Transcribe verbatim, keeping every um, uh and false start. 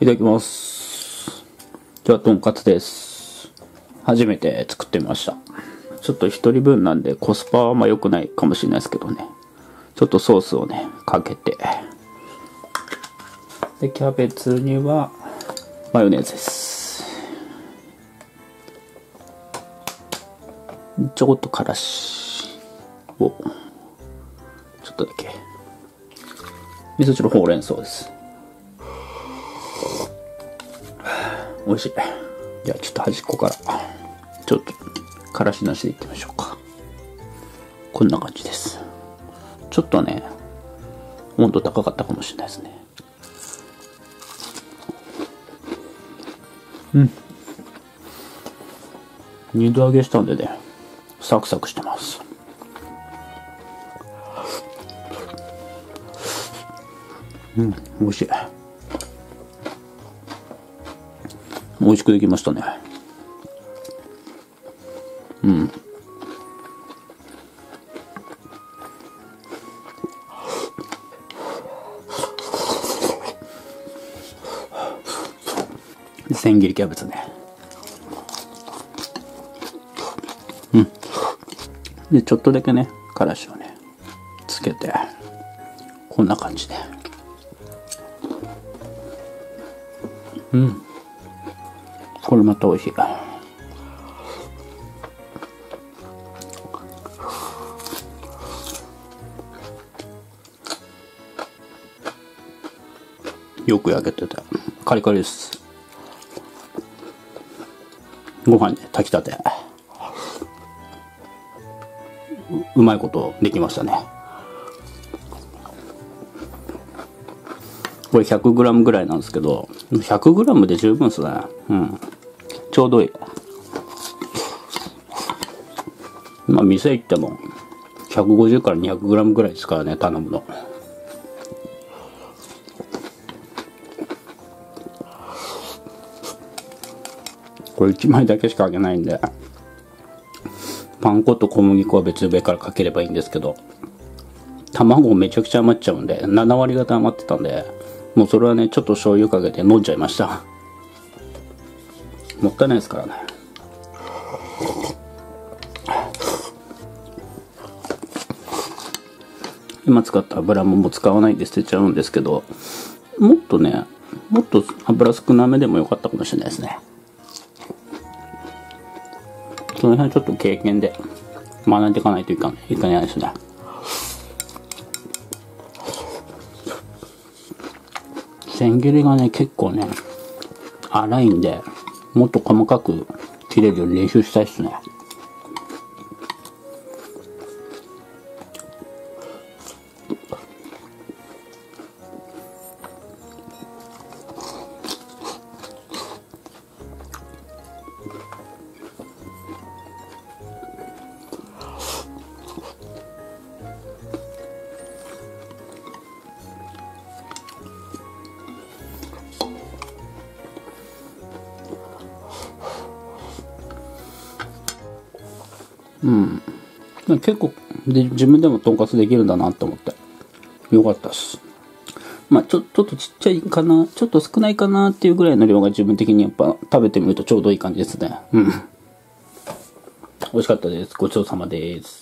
いただきます。今日はとんかつです。初めて作ってみました。ちょっと一人分なんでコスパはあんま良くないかもしれないですけどね。ちょっとソースをね、かけて。で、キャベツにはマヨネーズです。ちょこっとからしを、ちょっとだけ。味噌汁ほうれん草です。美味しい。じゃあちょっと端っこからちょっとからしなしでいってみましょうか。こんな感じです。ちょっとね温度高かったかもしれないですね。うん、二度揚げしたんでねサクサクしてます。うん、美味しい。美味しくできましたね。うん。千切りキャベツね。うん。で、ちょっとだけね、からしをね、つけて、こんな感じで。うん。これまた美味しい。よく焼けててカリカリです。ご飯ね炊きたて う, うまいことできましたね。これ ひゃくグラム ぐらいなんですけど ひゃくグラム で十分ですね。うん、ちょうどいい。まあ店行ってもひゃくごじゅうから にひゃくグラム ぐらいですからね、頼むの。これいちまいだけしか揚げないんで、パン粉と小麦粉は別上からかければいいんですけど、卵めちゃくちゃ余っちゃうんで、ななわりがた余ってたんで、もうそれはねちょっと醤油かけて飲んじゃいました。もったいないですからね。今使った油ももう使わないで捨てちゃうんですけど、もっとねもっと油少なめでもよかったかもしれないですね。その辺ちょっと経験で学んでいかないといかない、いかないですね。千切りがね結構ね粗いんで、もっと細かく切れるように練習したいですね。うん、結構で自分でもとんかつできるんだなと思ってよかったっす。まあちょちょっとちっちゃいかな、ちょっと少ないかなっていうぐらいの量が自分的にやっぱ食べてみるとちょうどいい感じですね。うん、美味しかったです。ごちそうさまです。